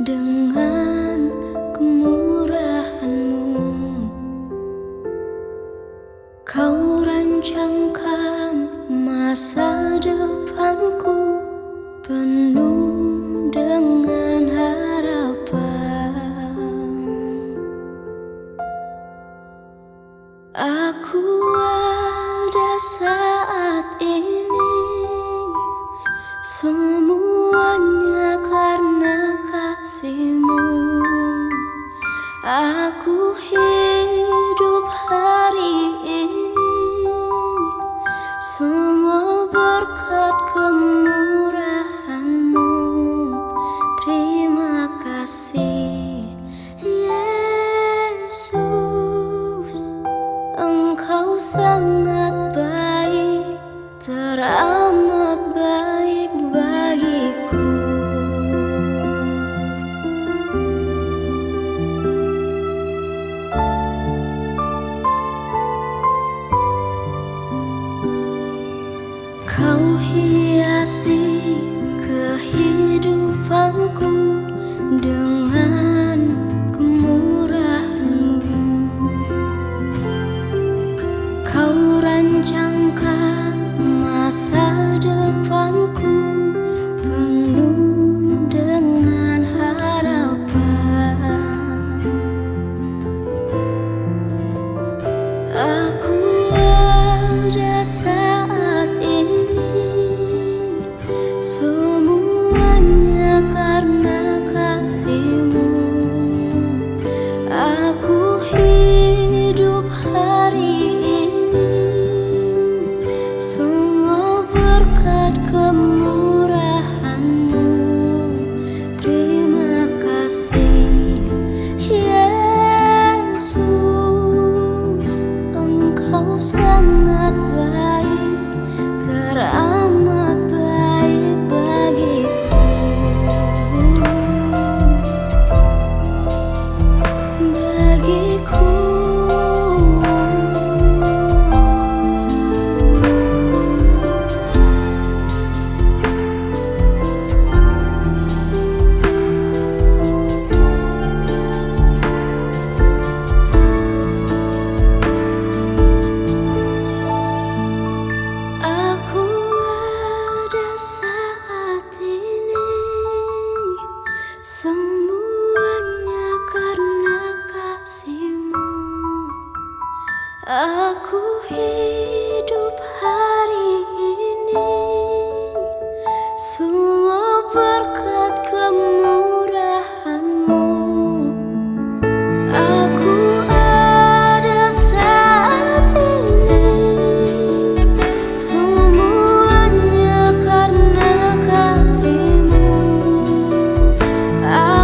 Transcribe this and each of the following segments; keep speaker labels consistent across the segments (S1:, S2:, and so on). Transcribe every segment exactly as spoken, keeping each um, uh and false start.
S1: dengan kemurahan-Mu. Kau rancangkan masa depanku penuh dengan harapan. Aku ada saat ini, semuanya karena kasih-Mu. Aku hidup hari ini, semua berkat kemurahan-Mu. Terima kasih Yesus, Engkau sangat baik, teramat baik bagiku. Kau hiasi kehidupanku dengan kemurahan-Mu. Kau rancangkan masa depanku penuh dengan harapan. Aku ada saat ini, semuanya karena kasih-Mu. Aku hidup hari ini, semua berkat kemurahan-Mu. Terima kasih Yesus, Engkau sangat baik, teramat baik bagiku. Bagiku. Aku ada saat ini, semuanya karena kasih-Mu. Aku hidup hari ini, semua berkat kemurahan-Mu. Aku ada saat ini, semuanya karena kasih-Mu.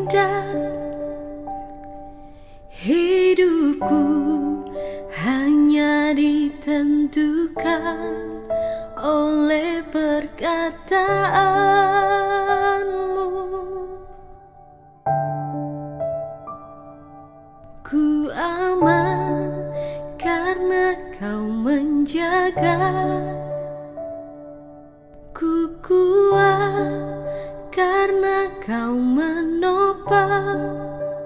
S1: indah. Hidupku hanya ditentukan oleh perkataanmu. Ku aman karena kau menjaga. Ku kuat karena kau menopang.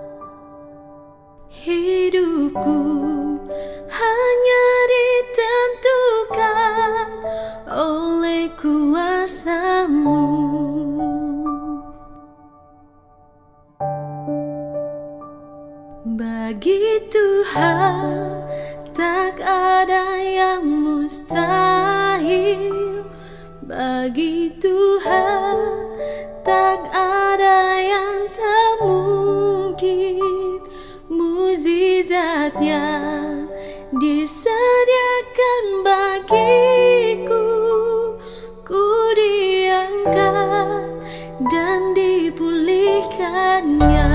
S1: Hidupku hanya ditentukan oleh kuasa-Mu. Bagi Tuhan tak ada yang mustahil. Bagi Tuhan tak ada yang tak mungkin. Mukjizatnya disediakan bagiku. Ku diangkat dan dipulihkannya.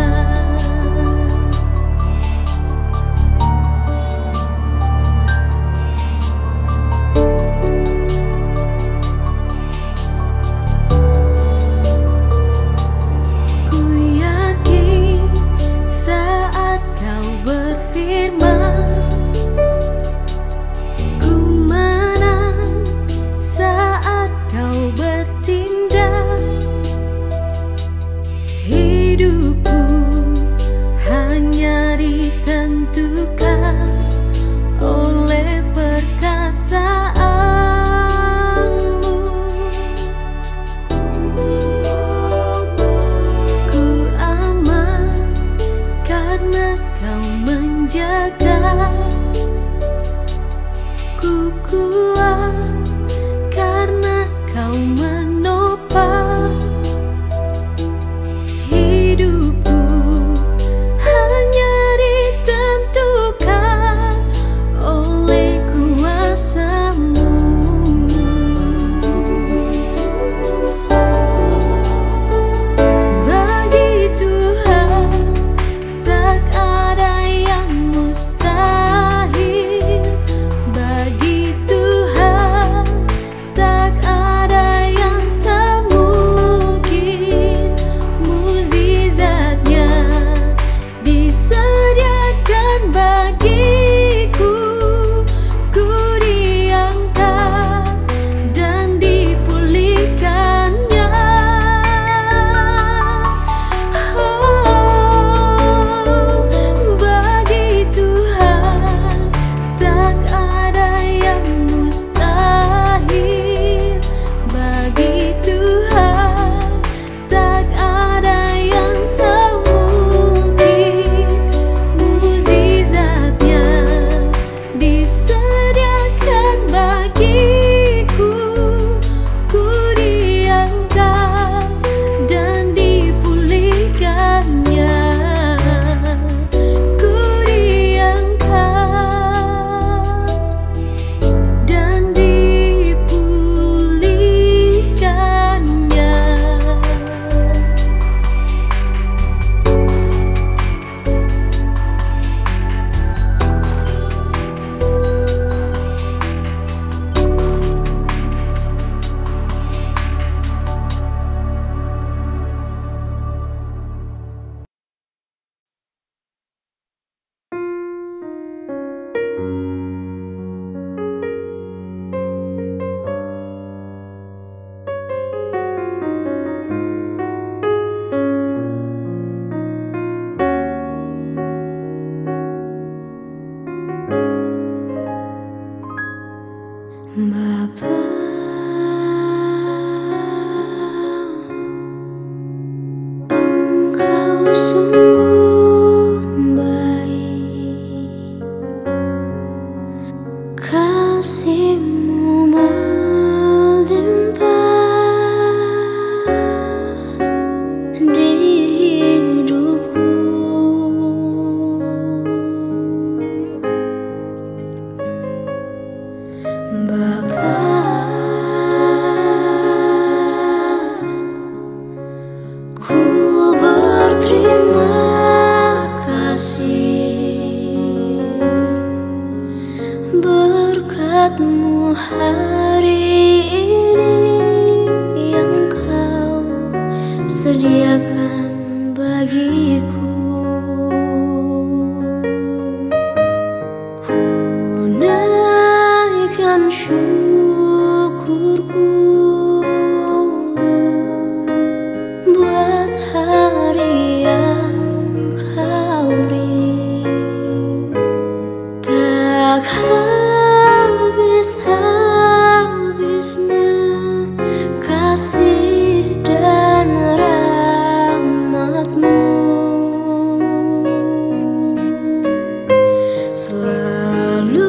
S1: hari ini yang kau sediakan bagiku. Ku naikkan syukurku buat hari yang kau beri. Tak habis-habisnya kasih dan rahmat-Mu, selalu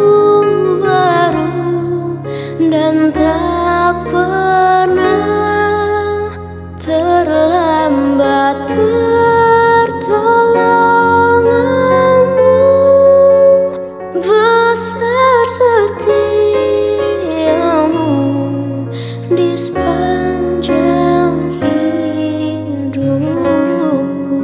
S1: baru dan tak pernah terlambat. Pertolongan-Mu besar, setia-Mu di sepanjang hidupku.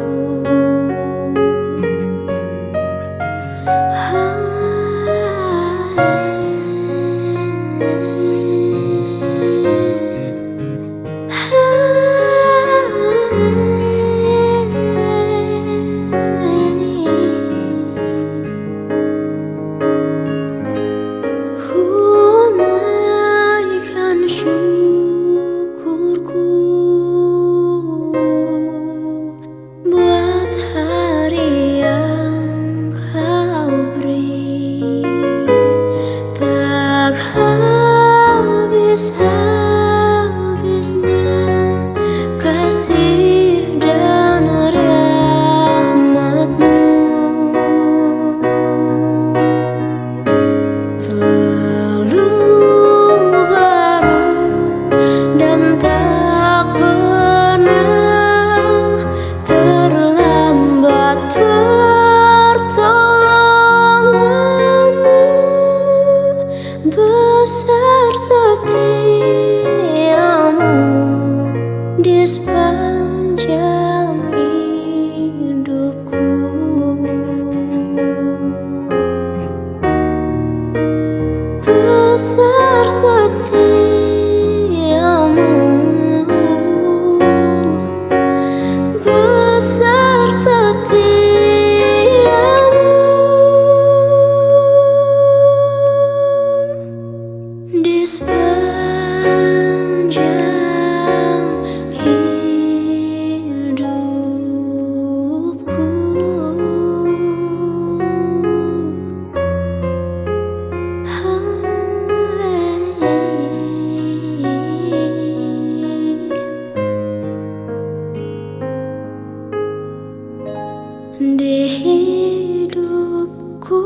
S1: Besar, setia-Mu di sepanjang hidupku. Besar, setia-Mu, besar, setia-Mu di sepanjang hidupku. Di hidupku.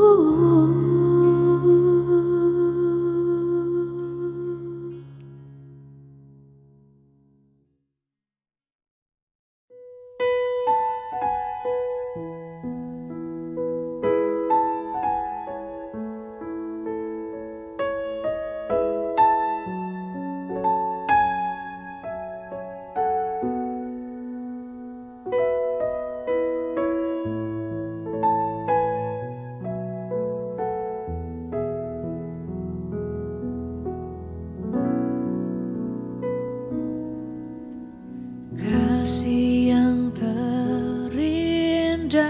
S1: Kasih yang terindah,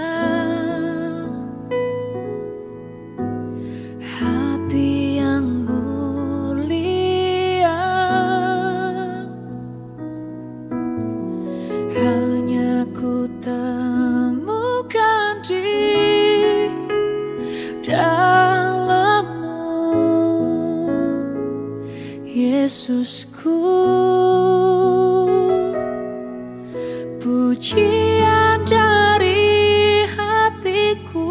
S1: hati yang mulia, hanya ku temukan di dalam-Mu, Yesusku. Pujian dari hatiku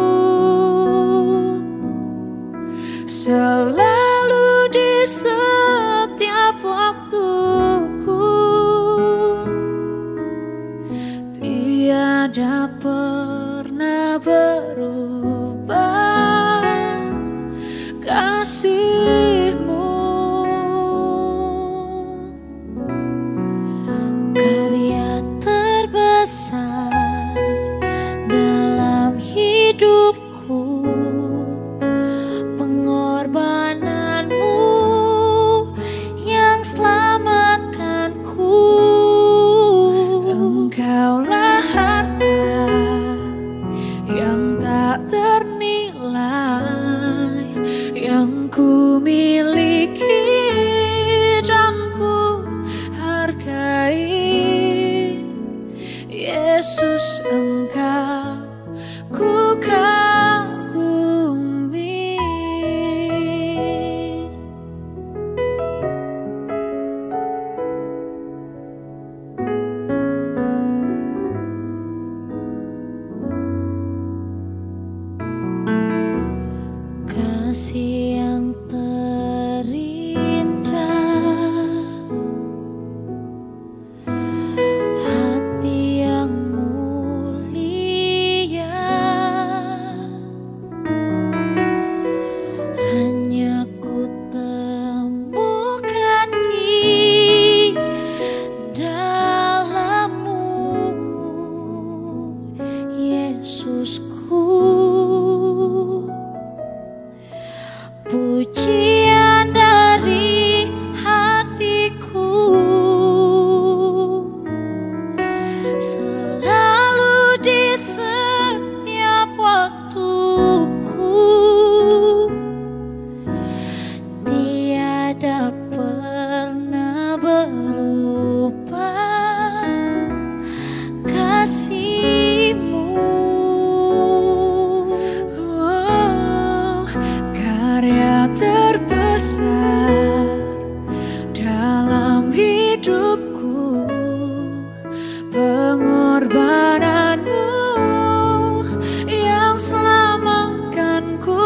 S1: selalu di setiap waktuku, tiada pernah berubah kasih-Mu. Karya terbesar dalam hidupku, pengorbanan pengorbananmu yang selamatkanku.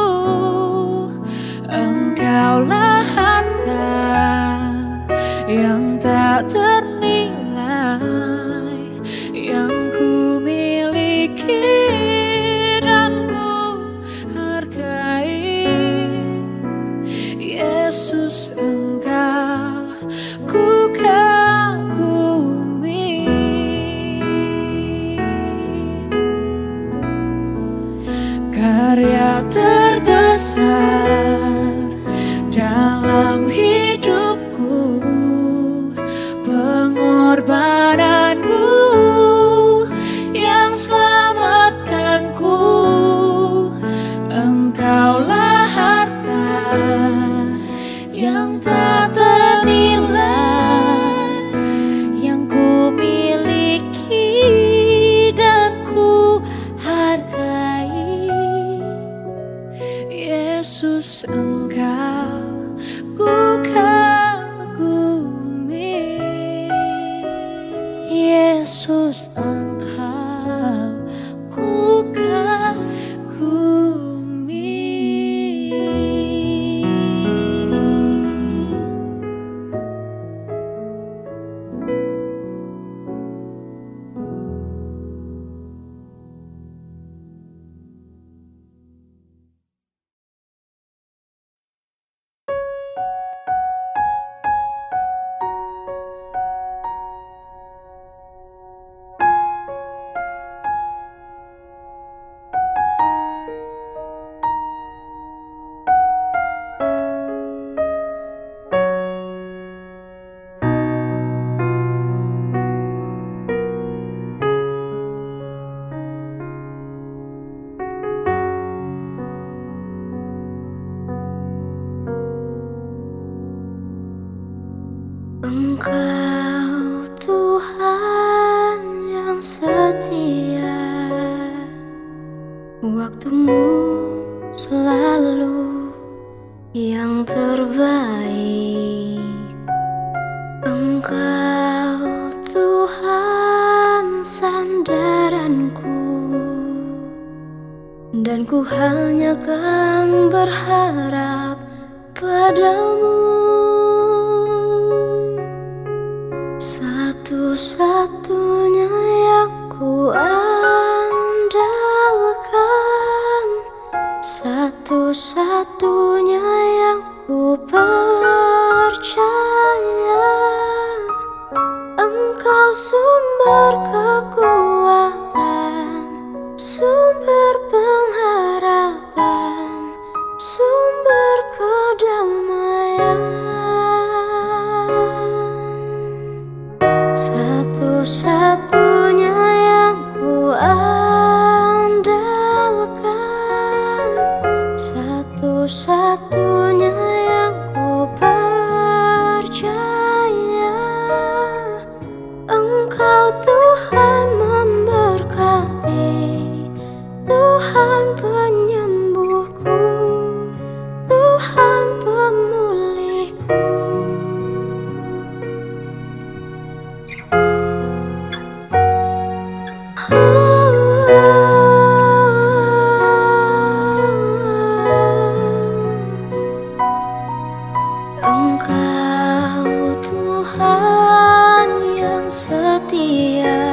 S1: Engkaulah harta yang tak ternilai yang ku miliki dan ku hargai. Yesus, Engkau ku kagumi. Karya terbesar dalam hidupku, pengorbananmu yang selamatkanku. Engkaulah harta yang tak ternilai yang ku miliki dan ku hargai. Yesus, Engkau ku kagumi.
S2: Yesus, Engkau ku kagumi.
S1: Engkau Tuhan yang setia, waktumu selalu yang terbaik. Engkau Tuhan sandaranku, dan ku hanya kan berharap padamu. Satu-satunya yang ku andalkan, satu-satunya yang ku percaya. Engkau sumber kekuatan, sumber pengharapan, sumber kedamaian. Satu-satunya yang ku andalkan, satu-satunya yang ku percaya. Engkau Tuhan memberkati, Tuhan penyembuhku, Tuhan pemulihku. Engkau Tuhan yang setia,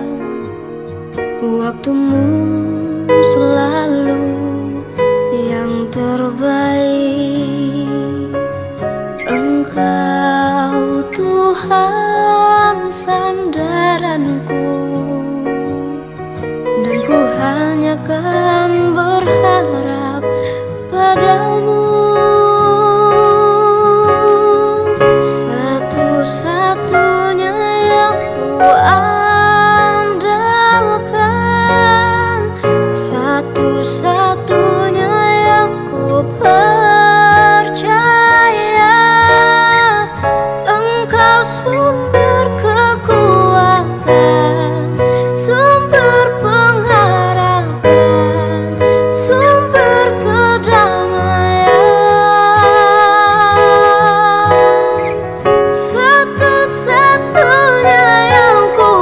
S1: waktumu selalu yang terbaik. Engkau Tuhan sandaranku, dan ku hanya kan berharap padamu. Satu-satunya yang ku andalkan, satu-satunya yang ku percaya. Engkau sumber kekuatan, sumber pengharapan, sumber kedamaian. Satu-satunya yang ku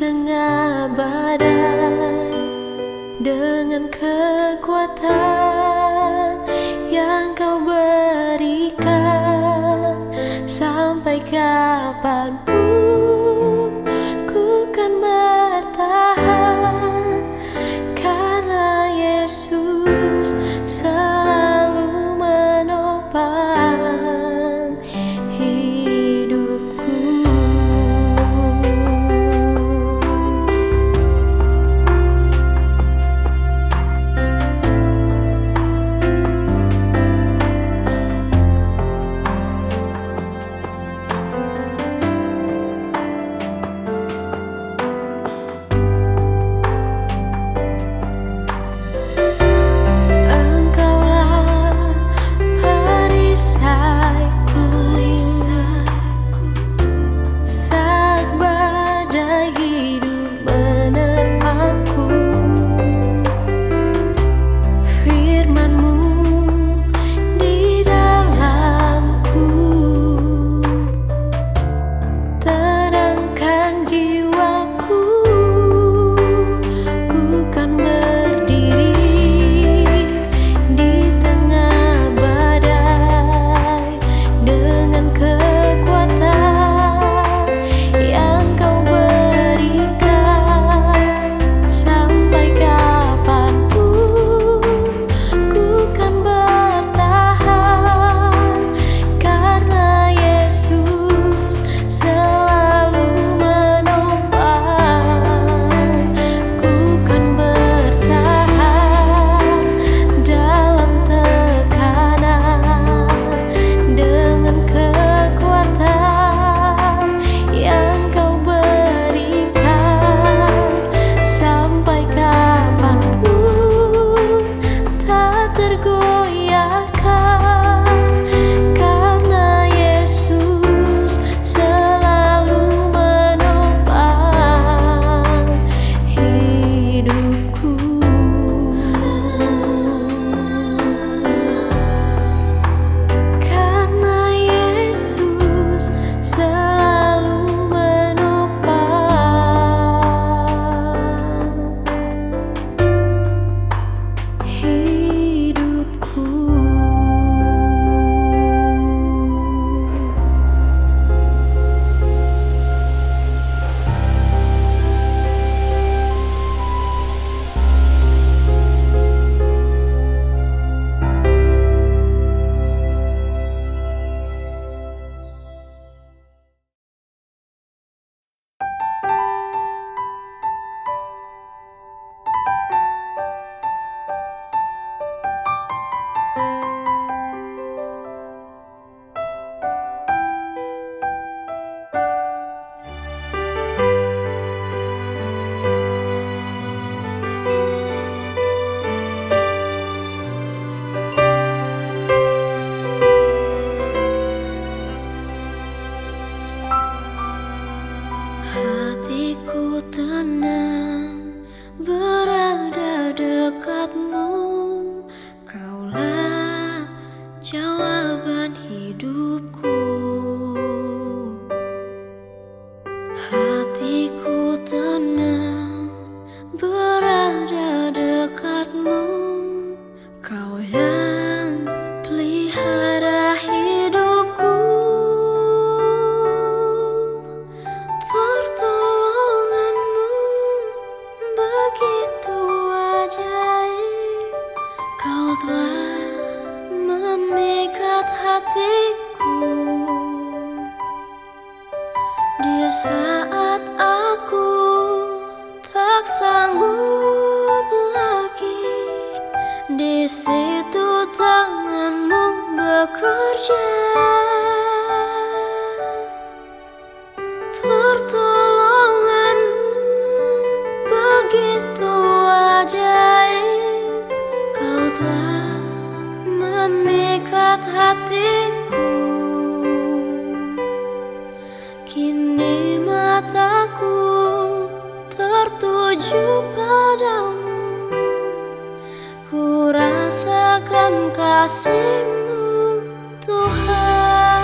S2: tengah badai, dengan kekuatan yang Kau berikan. Sampai kapanpun ku kan bertahan, karena Yesus selalu menopang hidupku.
S1: Hatiku tenang berada dekatmu, Kaulah jawaban hidupku. Hatiku tenang berada dekatmu, Kau yang pelihara hidupku. Pertolonganmu begitu ajaib, Kau telah memikat hatiku. Di saat aku tak sanggup lagi, di situ tanganmu bekerja. Pertolonganmu begitu ajaib, Kau telah memikat hatiku. Kini mataku tertuju padamu, ku rasakan kasih-Mu, Tuhan.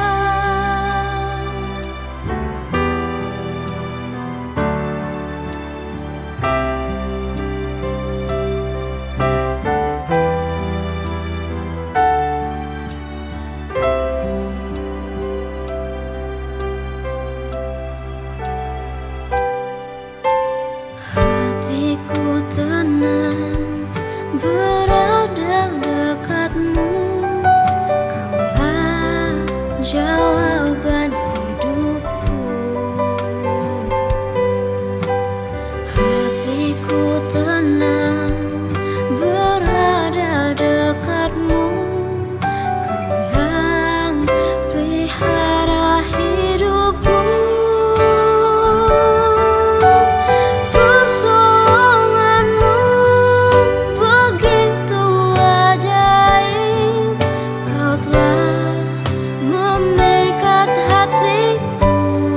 S1: hidupku. Pertolonganmu begitu ajaib, Kau telah memikat hatiku.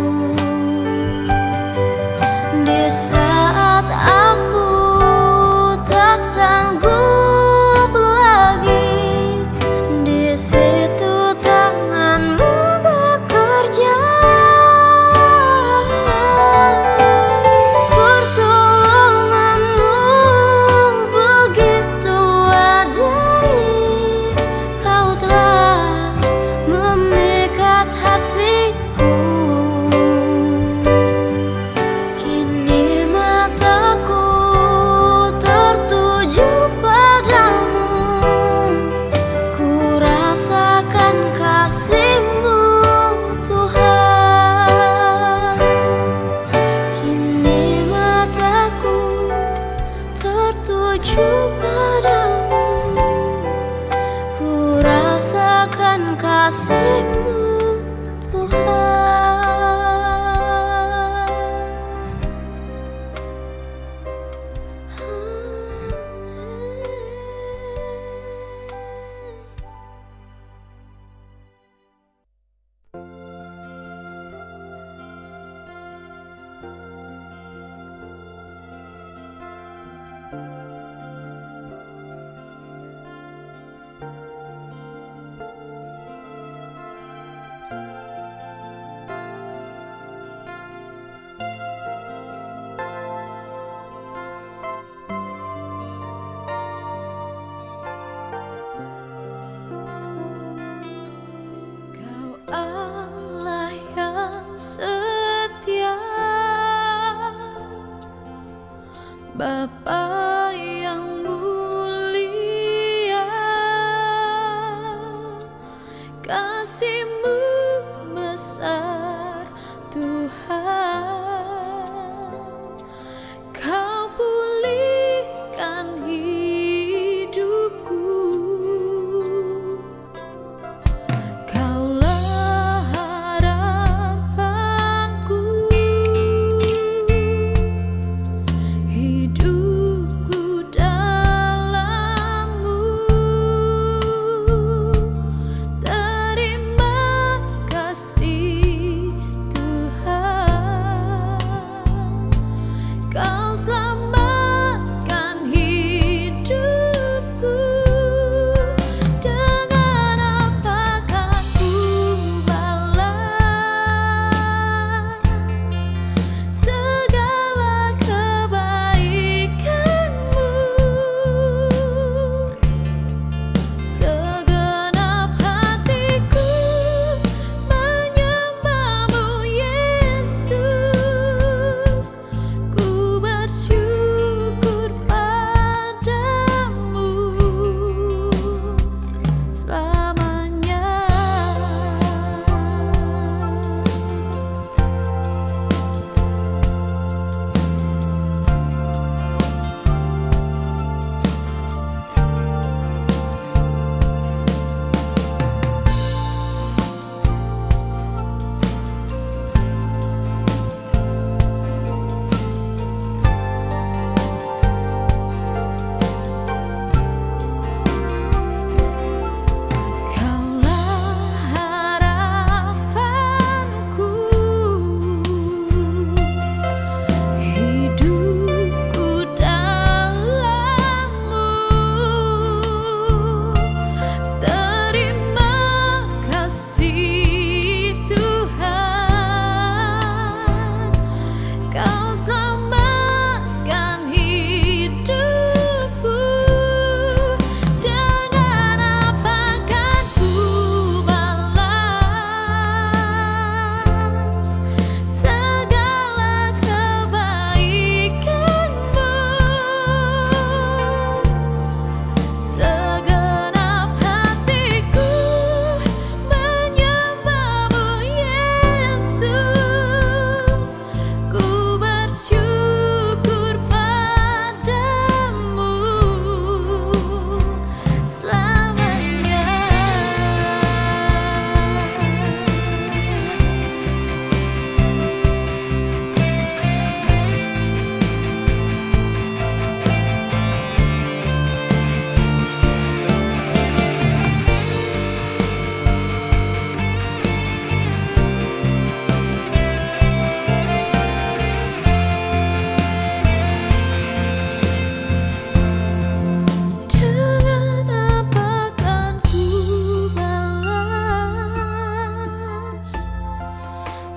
S1: Di saat aku tak sanggup lagi, di situ tanganmu bekerja. Pertolonganmu begitu ajaib, Kau telah memikat hatiku. Kini mataku tertuju padamu, ku rasakan kasih-Mu Tuhan. Kini mataku tertuju padamu, ku rasakan kasih-Mu Tuhan. Kau Allah yang setia, Bapa yang mulia, kasih-Mu besar Tuhan. Kau pulihkan hidupku, Kaulah harapanku. Hidup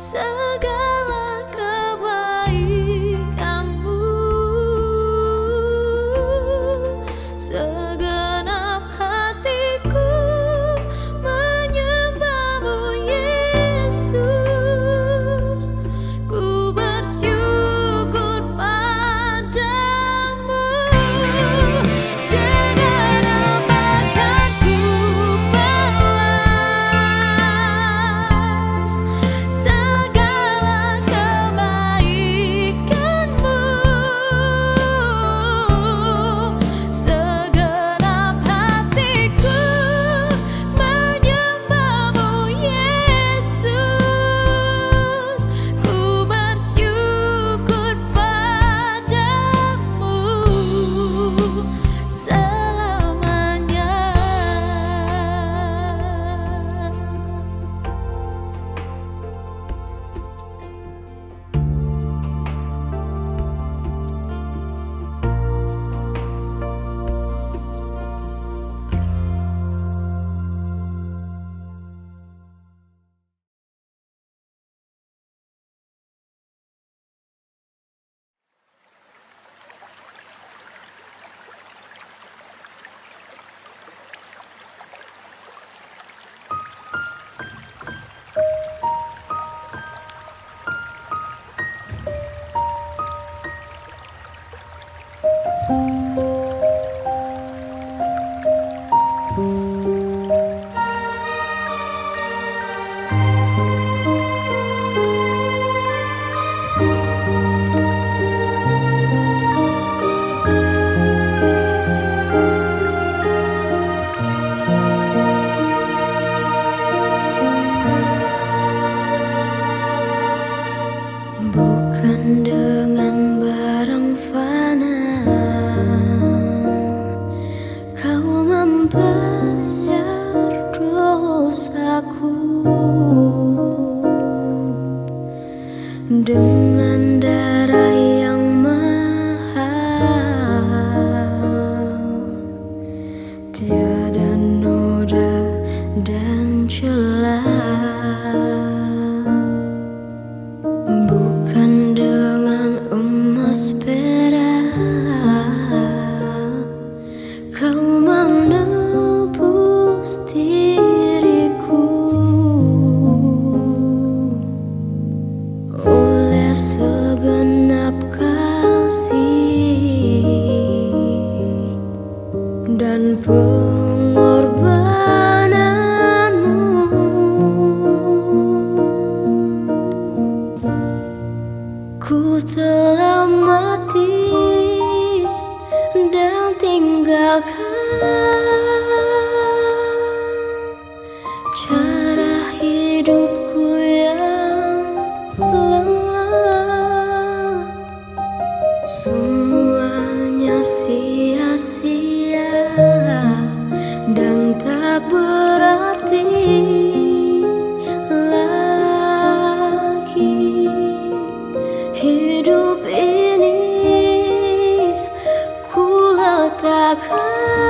S1: segala kebaikan-Mu. Segenap hatiku menyembah-Mu, Yesus. Ku bersyukur padamu. Dengan apa kan ku balas segala kebaikan-Mu. Segenap hatiku menyembah-Mu, Yesus. Ku bersyukur padamu selamanya. Bukan dengan barang fana Kau membayar dosaku. Dengan darah yang mahal, tiada noda dan celah. Bukan dengan emas perak Kau menebus diriku. Oleh segenap kasih dan pengorbananmu, ku telah mati dan tinggalkan cara hidupku yang lemah. Semuanya sia-sia dan tak berarti lagi. Hidup ini ku letakkan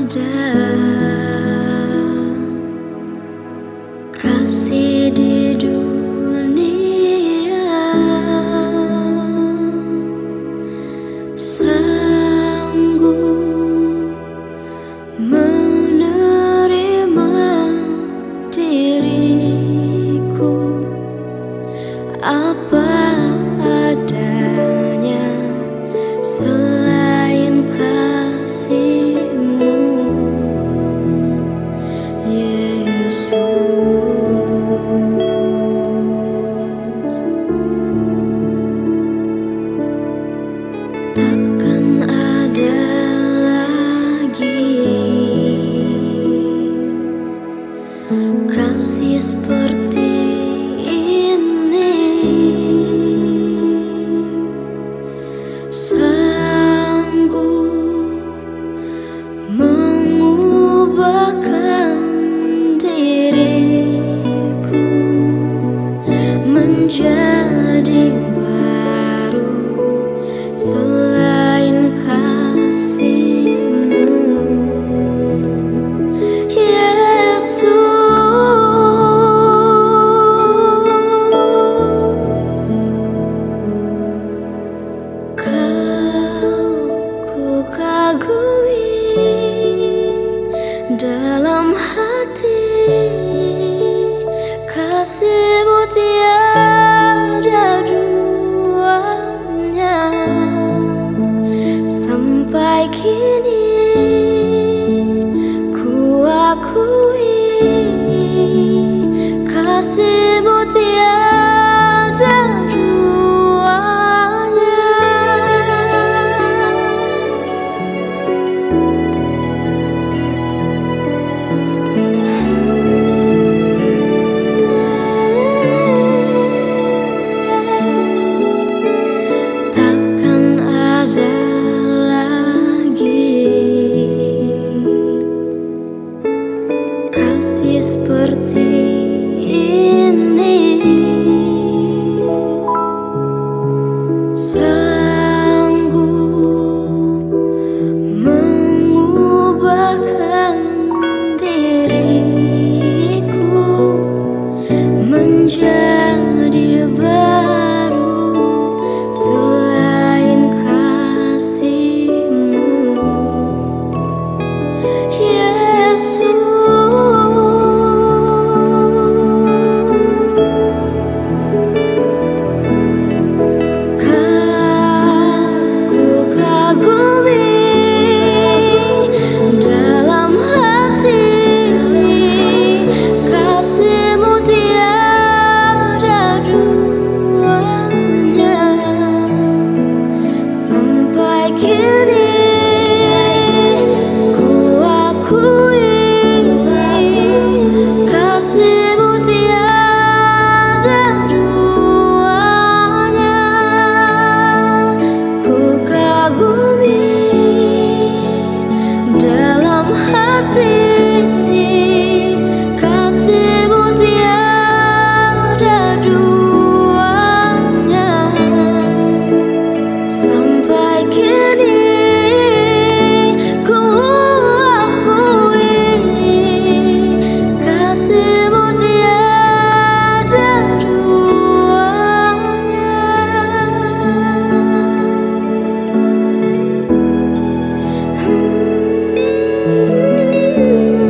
S1: ada kasih di dunia sanggup menerima diriku apa adanya selain kasih-Mu, Yesus. Takkan ada lagi kasih seperti ini, sanggup mengubahkan diriku menjadi baru selain kasih-Mu, Yesus. Kagumi dalam hati, kasih-Mu tiada duanya. Sampai kini ku akui kasih-Mu tiada duanya. Kasih seperti ini, sanggup mengubahkan diriku menjadi baru selain kasih-Mu, Yesus. Hmm.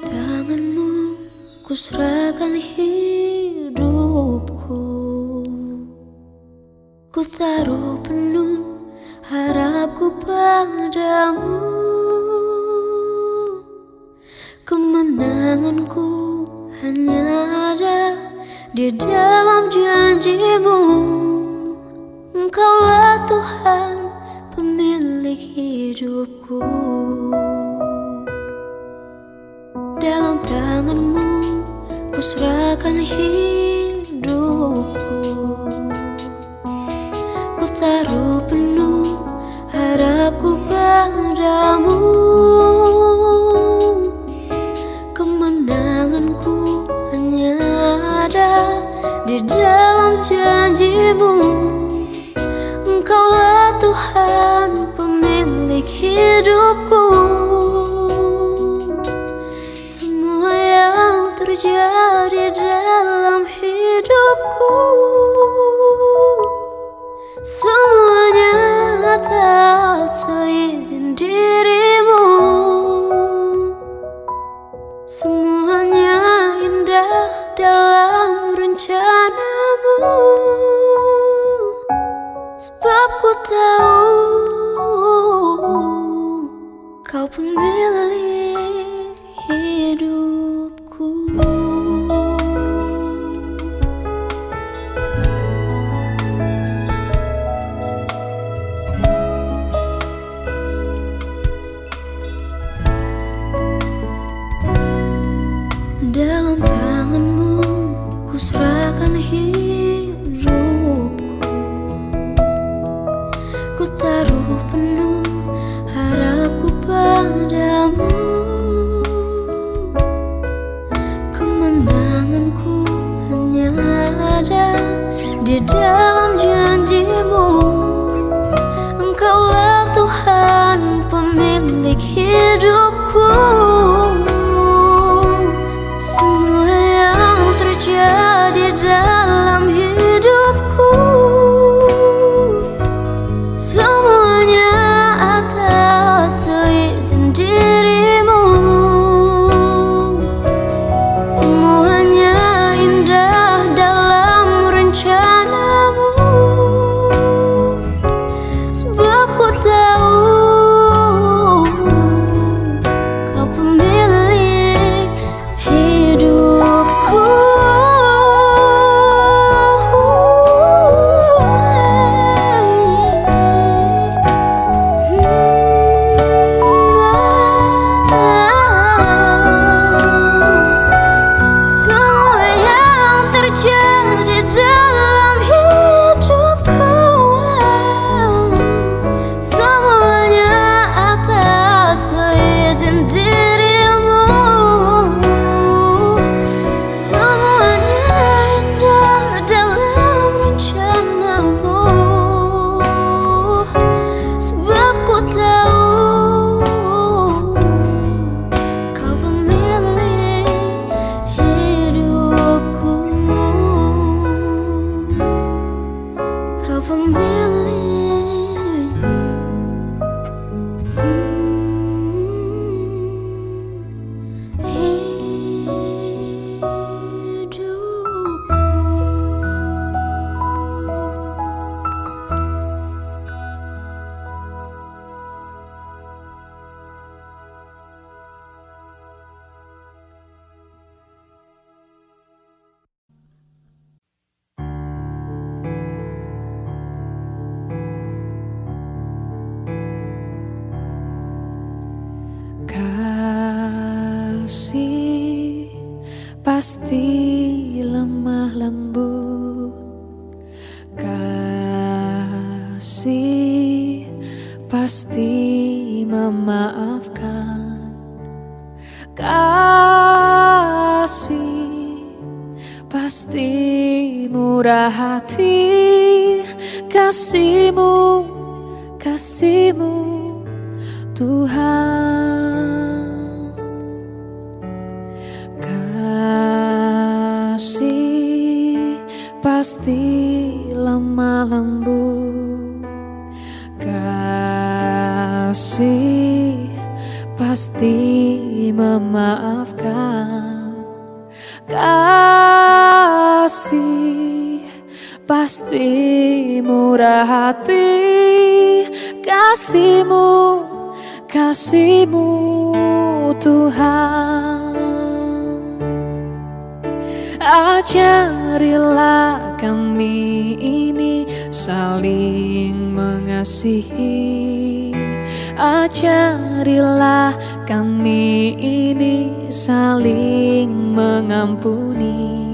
S1: tanganmu ku serahkan hidupku. Ku taruh penuh harapku padamu. Kemenanganku hanya ada di dalam janjimu. Engkaulah Tuhan pemilik hidupku. Dalam tanganmu ku serahkan hidupku. Ku taruh penuh harapku padamu. Kemenanganku hanya ada di dalam janjimu. Engkaulah Tuhan pemilik hidupku. Semua yang terjadi dalam hidupku, semuanya atas seizin dirimu. Semuanya indah dalam rencanamu. Sebab ku tahu kau pemilik hidupku. Dalam tanganmu ku serahkan hidupku. Ku taruh penuh harapku padamu. Kemenanganku hanya ada di dalam janjimu. Engkaulah Tuhan pemilik hidupku. Semua yang terjadi dalam hidupku, semuanya atas seizin dirimu. Semuanya indah dalam rencanamu. Sebab ku tahu kau pemilik hidupku. Semua yang terjadi dalam hidupku, semuanya atas seizin dirimu. Semuanya indah dalam rencanamu. Sebab ku tahu kau pemilik hidupku. Kau pemilik
S2: Kasih pasti lemah lembut. Kasih pasti memaafkan. Kasih pasti murah hati. Kasih-Mu, kasih-Mu Tuhan. Kasih pasti lemah lembut. Kasih pasti memaafkan. Kasih pasti murah hati, kasih-Mu, kasih-Mu Tuhan. Ajarilah kami ini saling mengasihi, ajarilah kami ini saling mengampuni.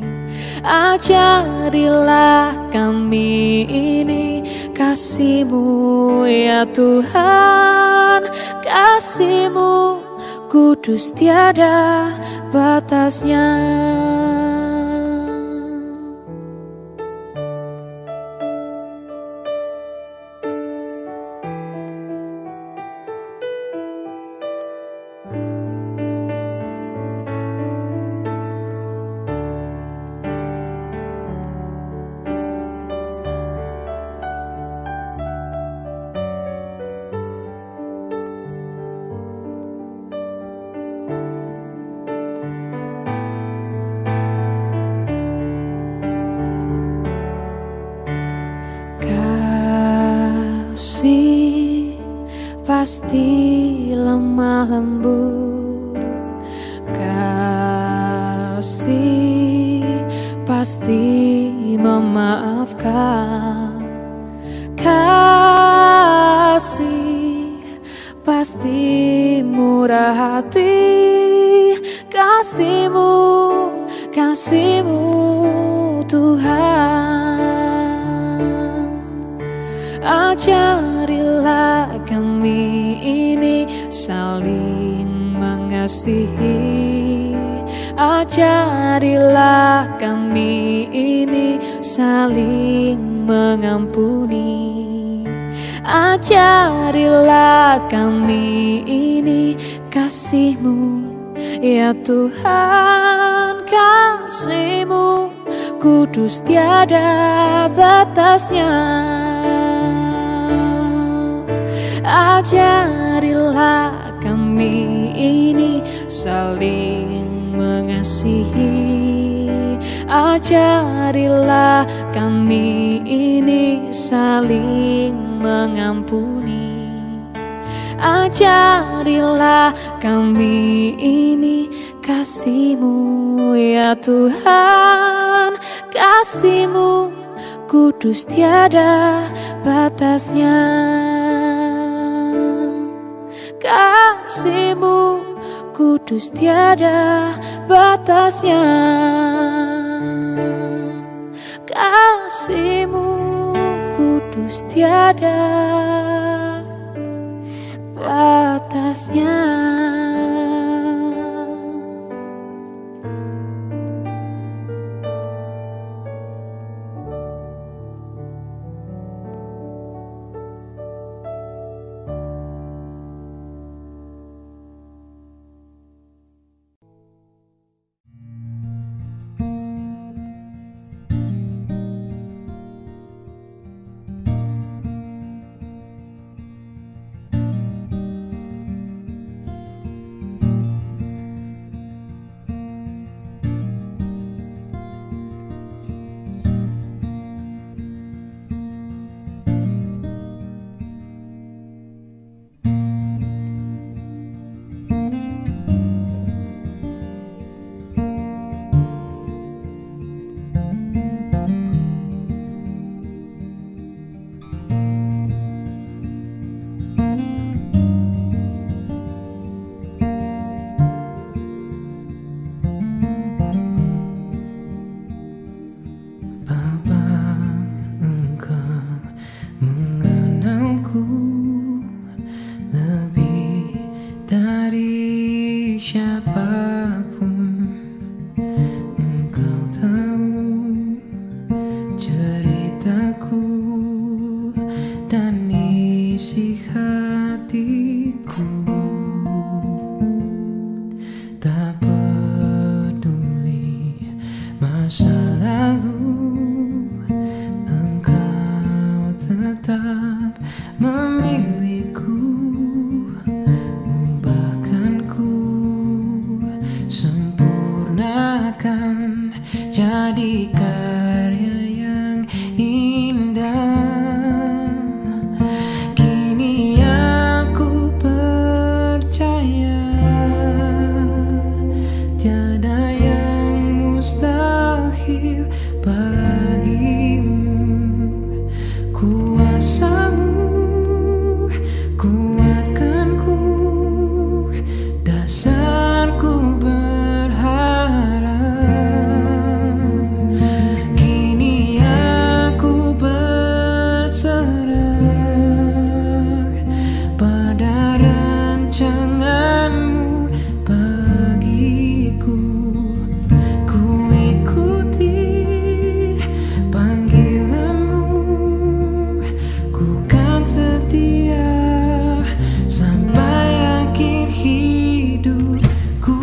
S2: Ajarilah kami ini kasih-Mu ya Tuhan, kasih-Mu kudus tiada batasnya. Kasih pasti lemah lembut, kasih pasti memaafkan, kasih pasti murah hati, kasih-Mu, kasih-Mu Tuhan. Ajarilah kami ini saling mengasihi, ajarilah kami ini saling mengampuni. Ajarilah kami ini kasih-Mu ya Tuhan, kasih-Mu kudus tiada batasnya. Ajarilah kami ini saling mengasihi, ajarilah kami ini saling mengampuni. Ajarilah kami ini kasih-Mu ya Tuhan, kasih-Mu kudus tiada batasnya. Kasih-Mu kudus tiada batasnya, kasih-Mu kudus tiada batasnya.
S3: memilihku, bahkan ku jadi karya yang indah. Kini aku percaya tiada yang mustahil bagimu. Kuasamu kuatkanku, dasarku berharap. Kini aku berserah pada rancanganmu bagiku. Ku ikuti panggilanmu, ku kan setia sampai akhir hidupku.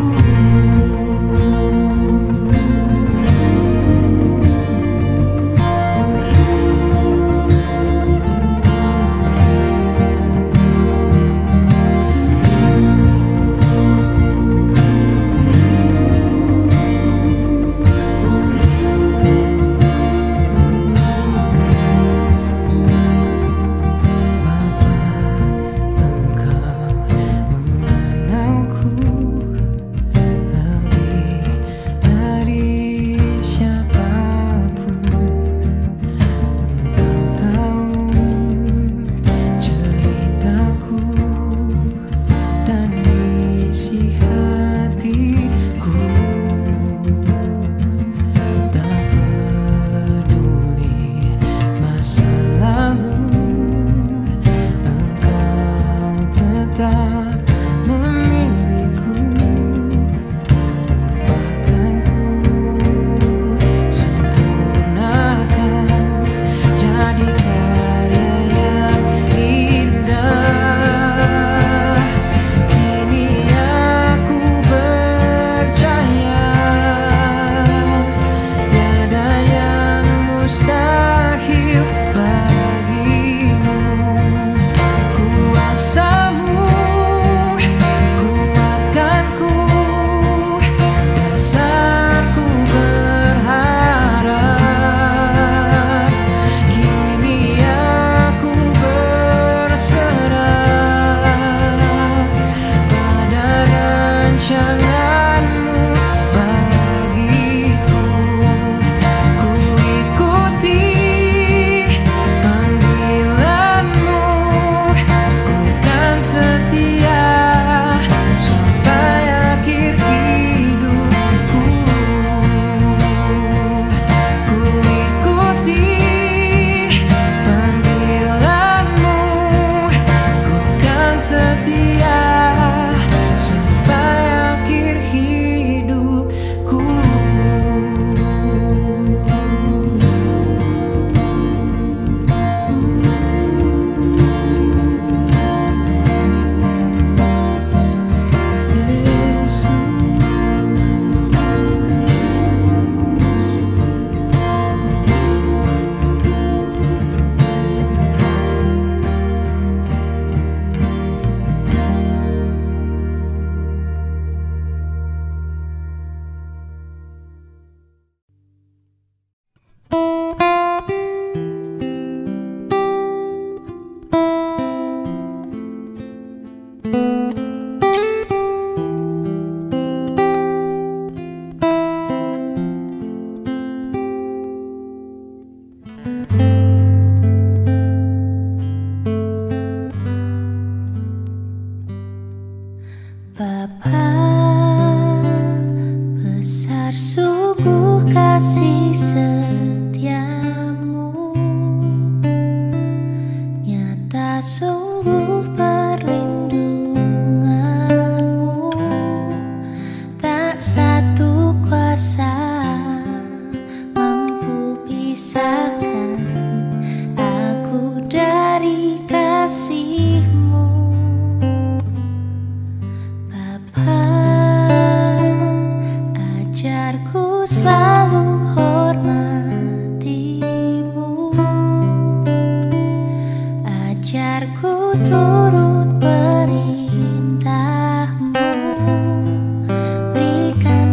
S1: turut perintahmu, berikan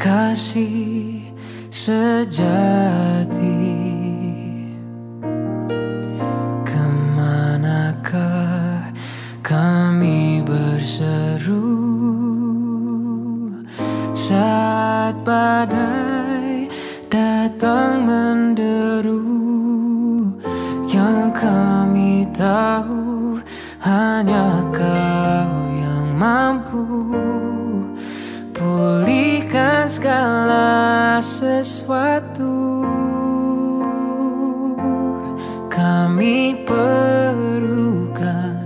S3: kasih sejati. Kemanakah kami berseru saat badai datang menderu? Yang kami tahu hanya Kau yang mampu pulihkan segala sesuatu. Kami perlukan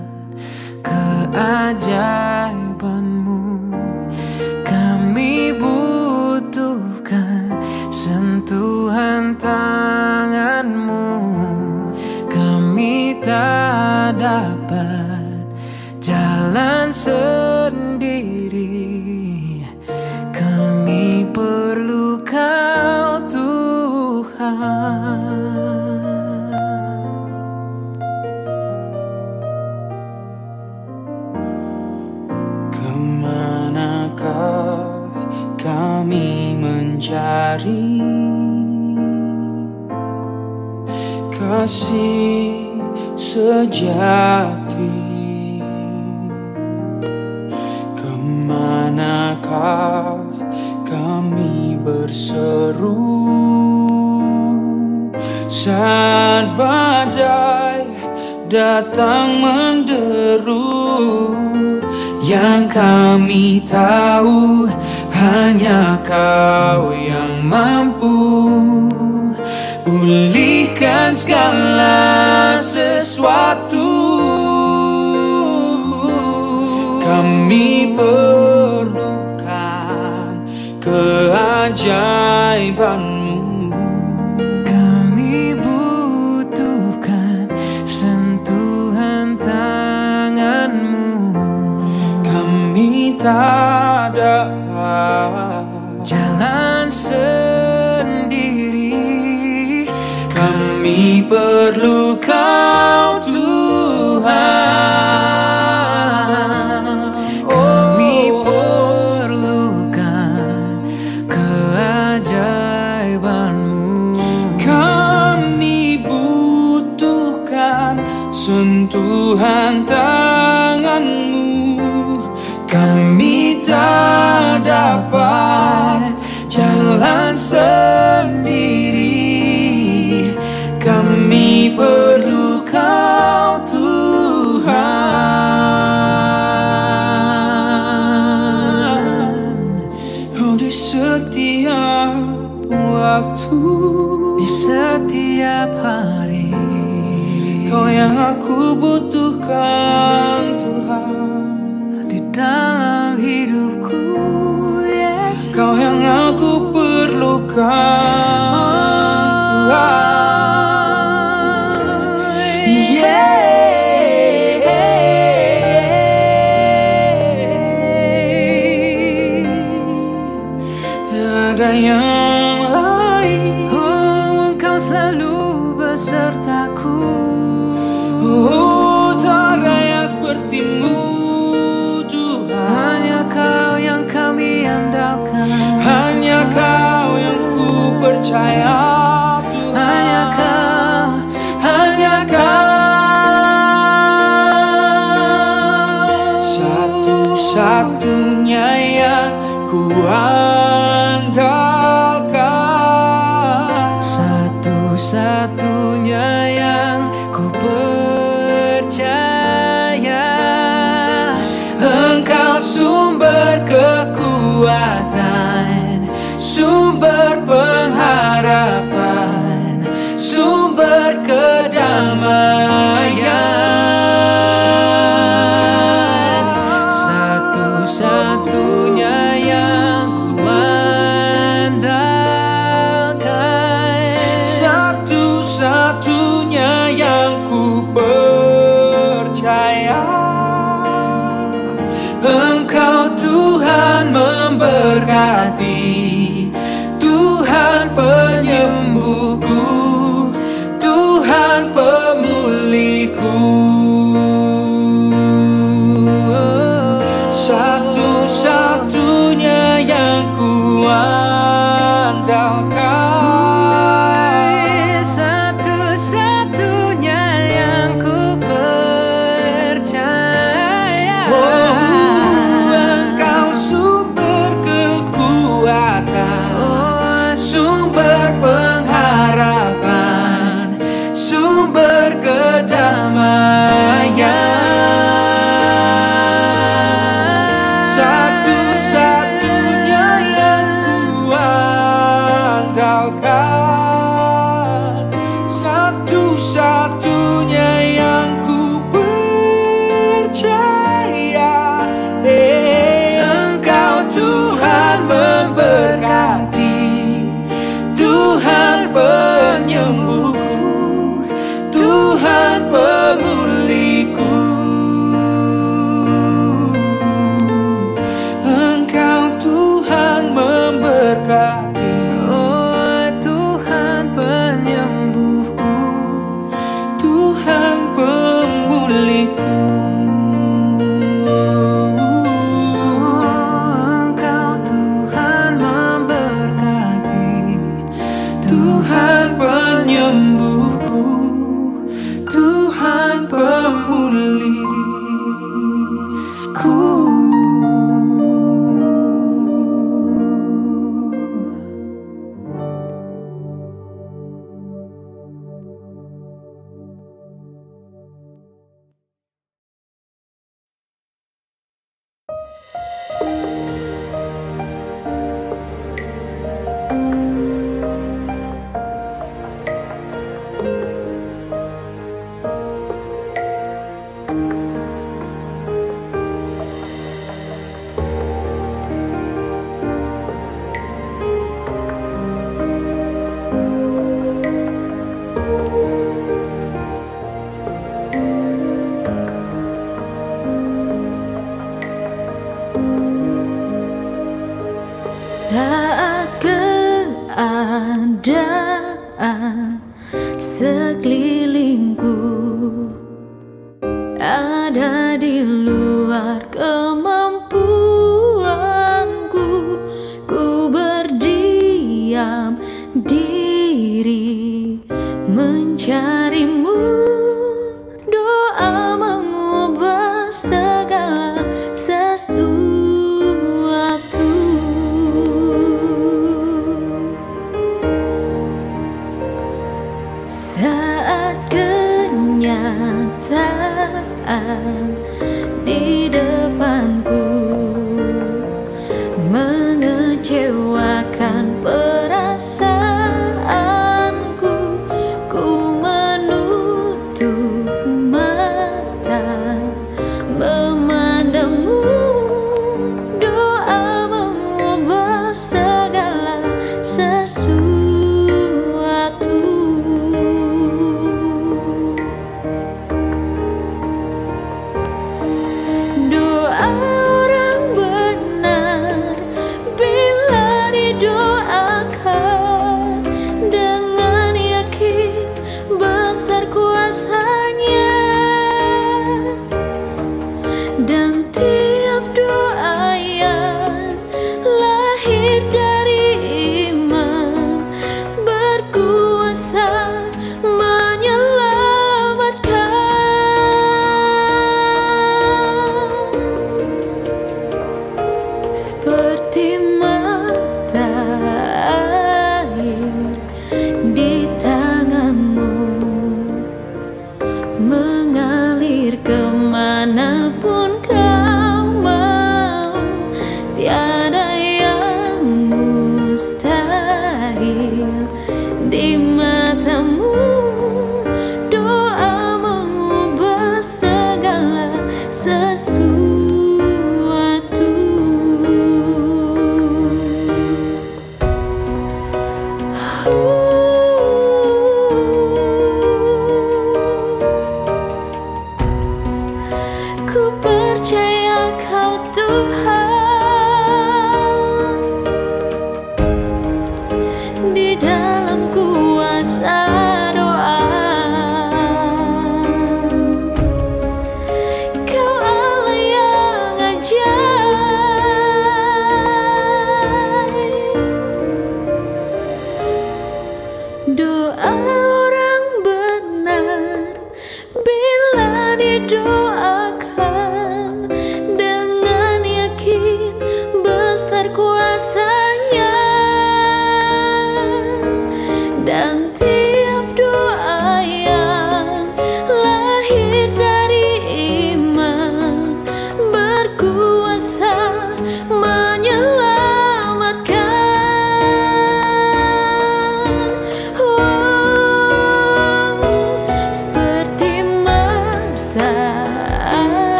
S3: keajaiban-Mu, kami butuhkan sentuhan tangan-Mu. Kami tak dapat jalan sendiri, kami perlu Kau Tuhan.
S4: Kemanakah kami mencari kasih sejati? Kemanakah kami berseru saat badai datang menderu? Yang kami tahu hanya Kau yang mampu pulihkan segala sesuatu. Kami perlukan keajaiban-Mu,
S3: kami butuhkan sentuhan tangan-Mu.
S4: Kami tak dapat
S3: jalan sendiri,
S4: kami perlu Kau Tuhan.
S3: kami perlukan keajaiban-Mu.
S4: Kami butuhkan sentuhan tangan-Mu. Kami tak dapat jalan sendiri, kami perlu Kau Tuhan. Oh, di setiap waktu,
S3: Di setiap hari,
S4: Kau yang aku butuhkan Tuhan.
S3: di dalam hidupku, Yesus.
S4: Kau yang aku perlukan Tuhan. Yeah. Tiada yang lain.
S3: Oh, Engkau selalu besertaku.
S4: Oh, tak ada yang seperti-Mu.
S3: Hanya Kau yang kami andalkan,
S4: Hanya Kau yang ku percaya Tuhan.
S3: hanya Kau, hanya Kau.
S4: Satu-satunya yang ku andalkan,
S3: satu-satunya yang ku percaya.
S4: Engkau sumber kekuatan, sumber pengharapan, sumber kedamaian.
S3: Satu-satunya yang ku andalkan,
S4: satu-satunya yang ku percaya. Engkau Tuhan memberkati, Tuhan penyembuhku, Tuhan pemulihku. Satu-satunya yang ku tinggalkan, satu-satunya yang ku percaya. Eh, Engkau Tuhan memberkati, Tuhan penyembuhku, Tuhan pemulihku. Engkau Tuhan memberkati,
S3: Oh Tuhan penyembuhku,
S4: Tuhan pemulihku.
S3: oh Engkau Tuhan memberkati,
S4: Tuhan penyembuhku, Tuhan pemulihku.
S1: Saat keadaan sekelilingku ada di luar kemampuanku, ku berdiam diri mencarimu. Doa mengubah segala sesuatu. Saat kenyataan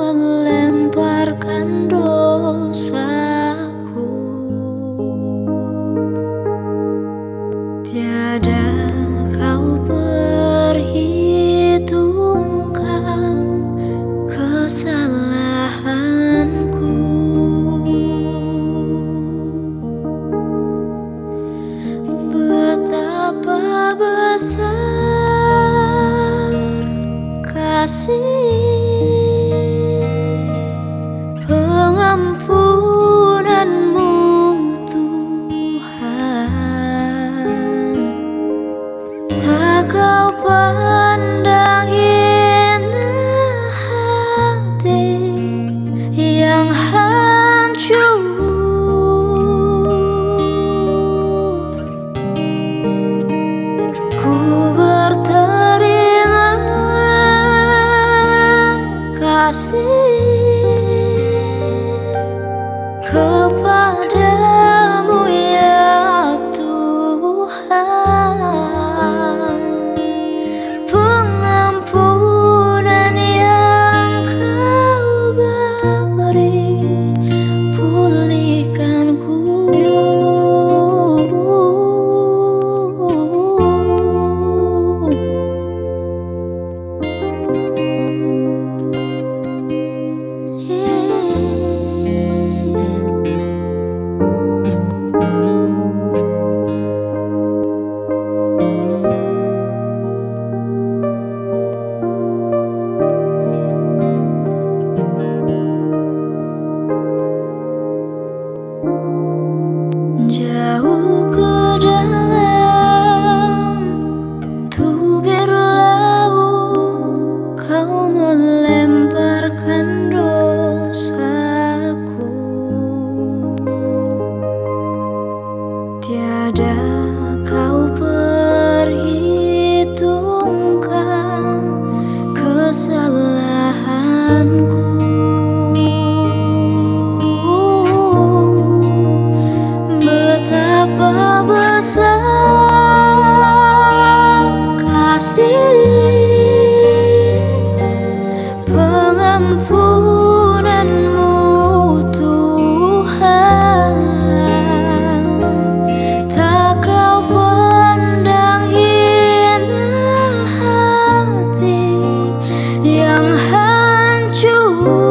S1: melemparkan dosaku. Tiada kau perhitungkan kesalahanku. Betapa besar kasih pengampunanmu Tuhan. Tak kau pandang hina hati yang hancur. Ku berterima kasih kepadamu ya Tuhan. Pengampunan yang kau beri pulihkanku. Jauh ke dalam tubir laut kau melemparkan dosaku. Tiada kau perhitungkan kesalahanku. Betapa besar kasih pengampunanmu Tuhan. Tak kau pandang hina hati yang hancur.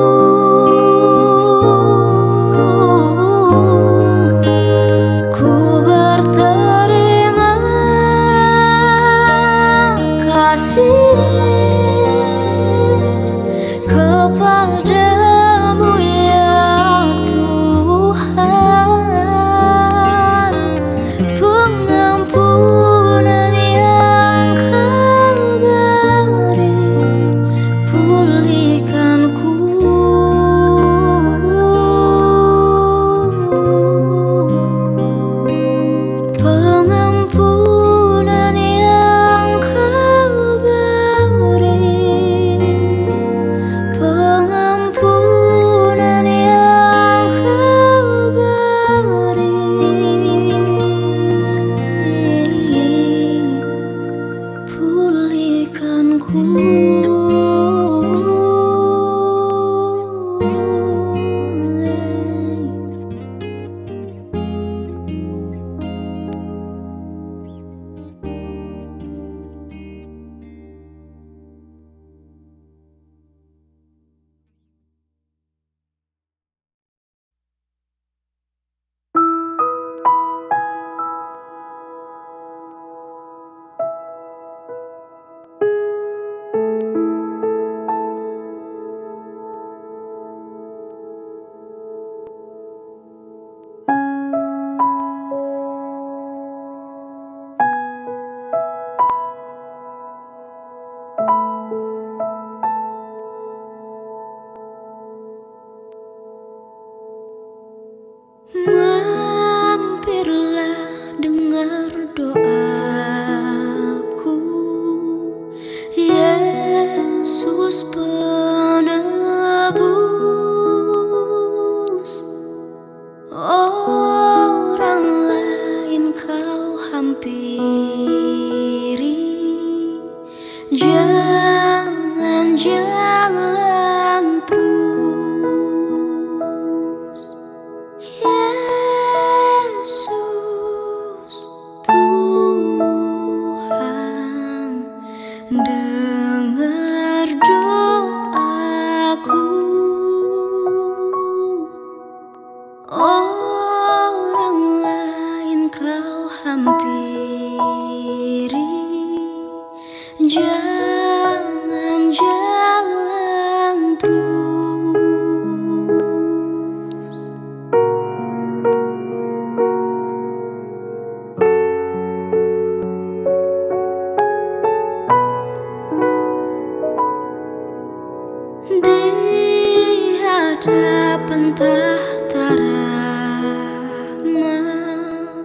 S1: hadapan tahta rahmat,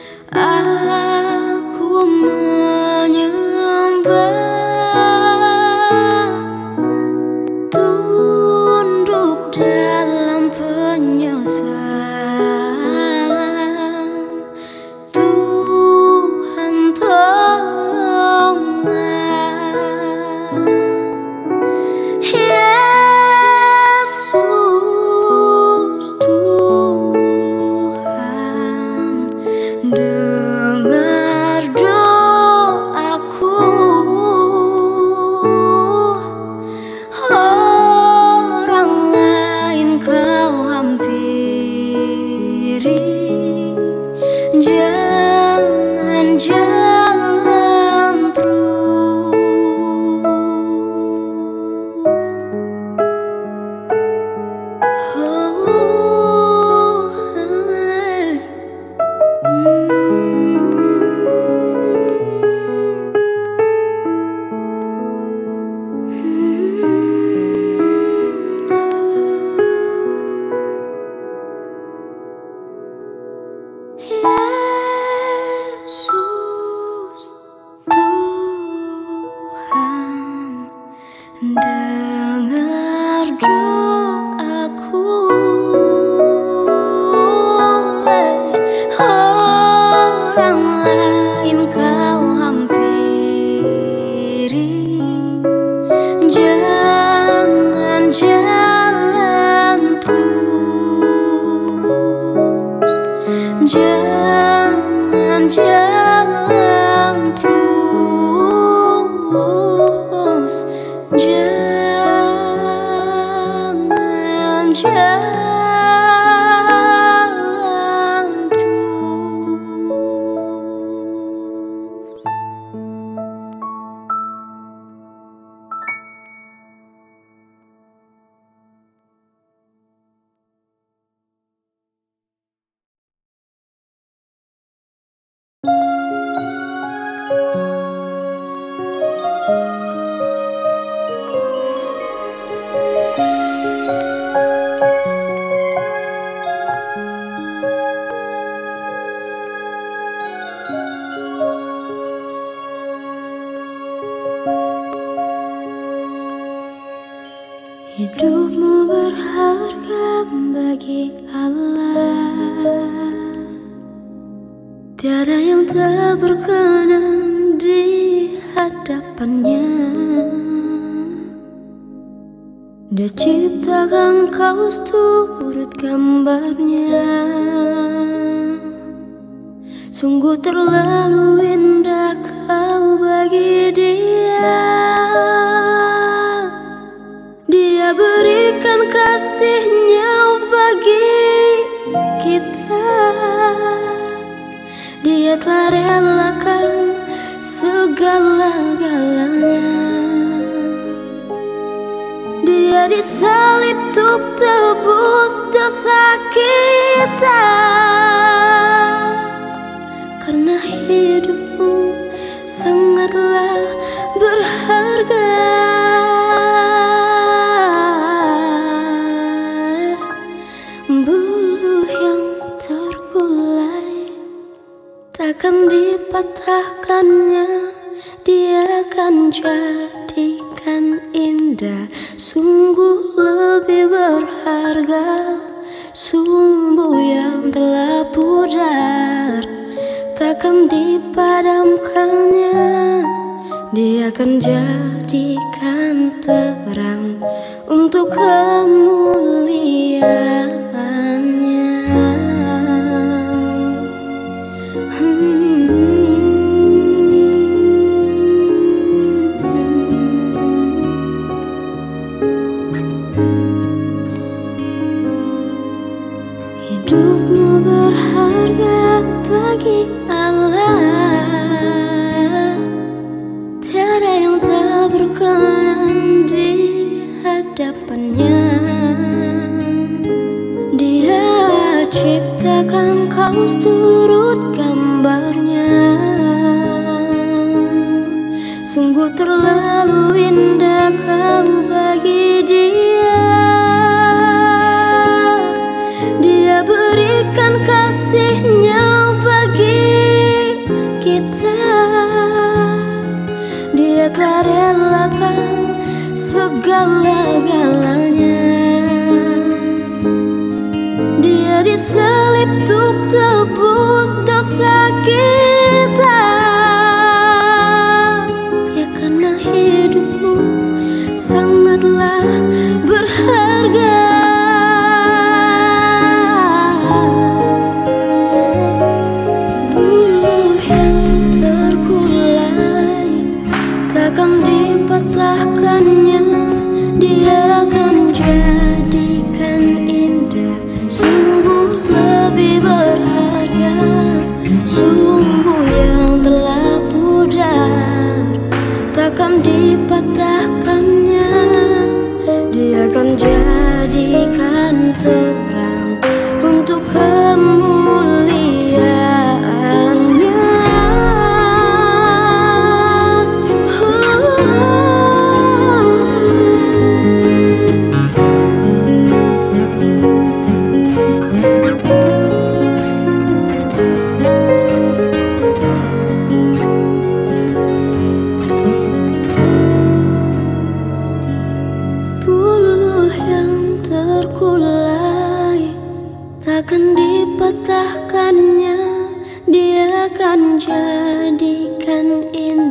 S1: aku menyembah, tunduk dalam penyesalan. Tuhan tolonglah, Yesus Tuhan, dengar doaku. Orang lain kau hampiri, jangan jalan terus. Oh, hai. Yesus Tuhan, dengar doaku. Orang lain kau hampiri, jangan jalan terus. Jangan jalan terus. Jangan jalan terus. Hidupmu berharga bagi Allah, tiada yang tak berkenan di hadapannya. Dia ciptakan kau seturut gambarnya, sungguh terlalu indah kau bagi dia. Dia berikan kasihnya bagi kita. Dia telah relakan segala-galanya. Dia disalib untuk tebus dosa kita. Karena hidupmu sangatlah berharga. Bulu yang terkulai takkan dipatahkannya. Dia akan jadikan indah. Sungguh lebih berharga sumbu yang telah pudar, takkan dipadamkannya. Dia akan jadikan terang untuk kemuliaannya. Hidupmu berharga bagi Allah, tiada yang tak berkenan di hadapannya. Dia ciptakan kau seturut gambarnya, sungguh terlalu indah kau bagi dia.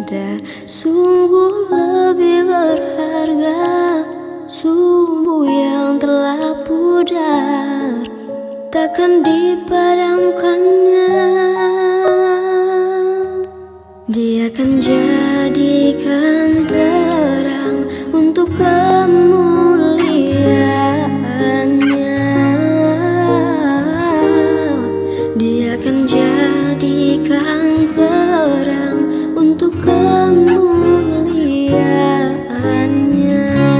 S1: indah, sungguh lebih berharga. Sumbu yang telah pudar takkan dipadamkannya. Dia akan jadikan terang untuk kemuliaannya. Dia akan jadikan terang untuk kemuliaannya.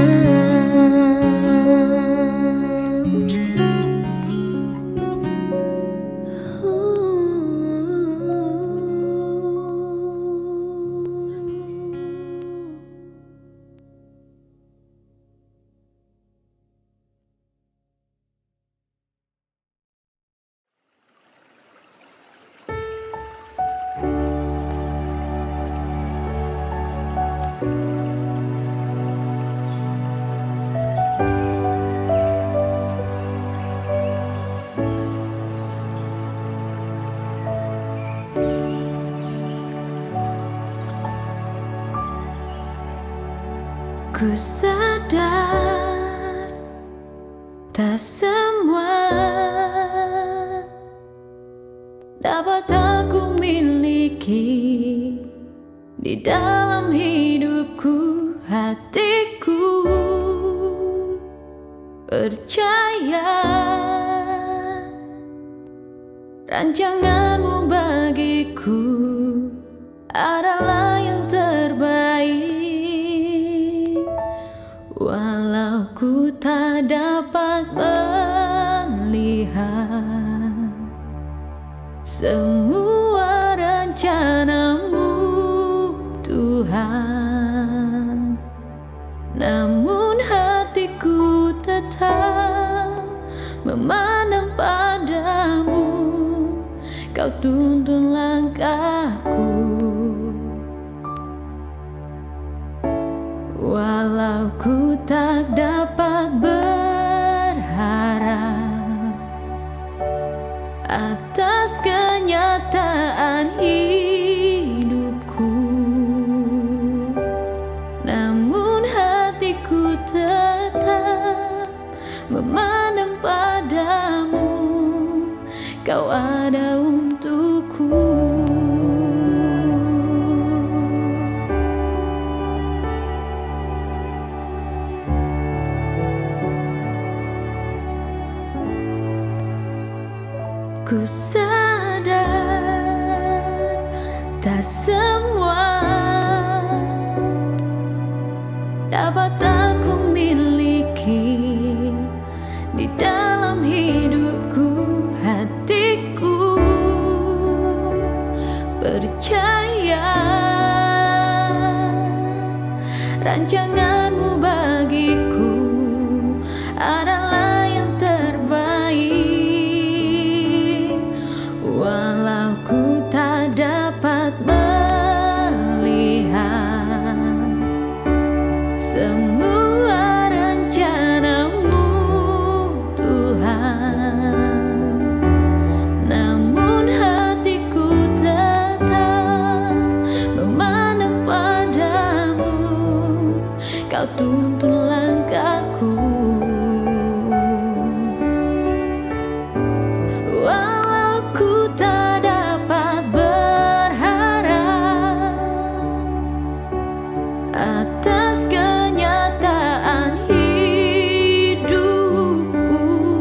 S2: Ku sadar tak semua dapat aku miliki di dalam hidupku. Hatiku percaya rancanganmu bagiku adalah yang terbaik. Walau ku tak dapat melihat semua rencanamu, Tuhan, namun hatiku tetap memandang padamu. Kau tuntun langkahku. Walau ku tak dapat berharap atas kenyataan hidupku, namun hatiku tetap memandang padamu. Kau ada untukku. Ku sadar tak semua dapat aku miliki di dalam hidupku. Hatiku percaya rancanganmu bagiku adalah yang terbaik. Walau ku tak dapat melihat semua rencanamu, Tuhan, namun hatiku tetap memandang padamu. Kau tuntun langkahku. Atas kenyataan hidupku,